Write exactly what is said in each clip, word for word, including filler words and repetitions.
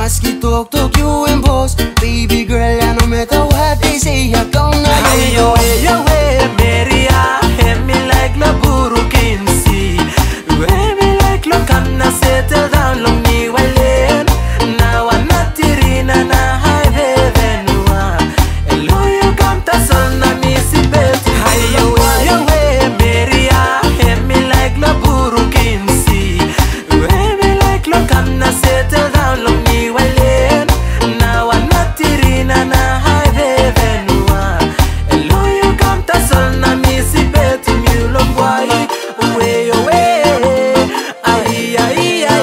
Maski talk, talk you and boss. Baby girl, yeah, no matter what they say, you're gonna Hey, yo, hey, yo, hey, Maria, hey, me like la buru kinsi. Hey, me like lo kamna settle down long ni walen. Now I'm not tirina na hai venua. Hello, you come to son na mi si bet. Hey, yo, hey, yo, hey, Maria, hey, me like la buru kinsi. Hey, me like lo kamna settle down long ni walen. Now I'm not tirina na hai venua. Hello, you come to son na mi si bet. You lo boy, way away. Ay, ay, ay.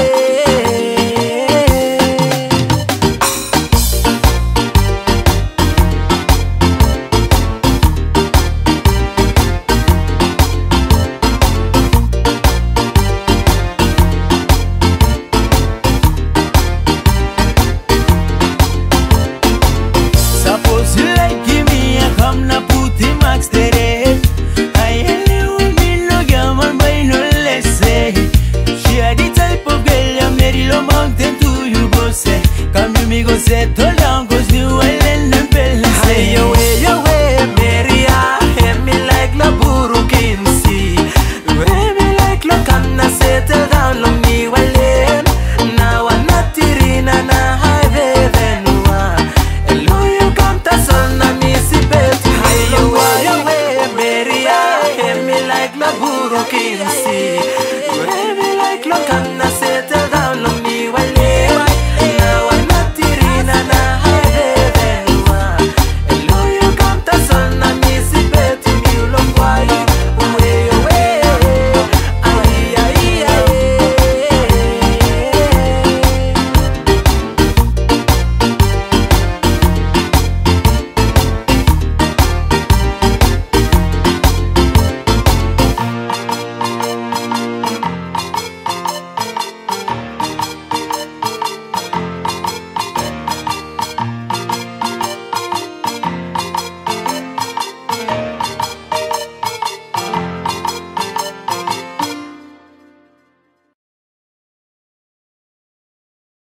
Suppose you like me, I come na put the max tere. I only me no gaman by no less say. She are the type of girl I'm ready to mountain to you go say. Come you me go settle down.